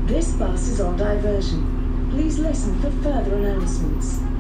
This bus is on diversion. Please listen for further announcements.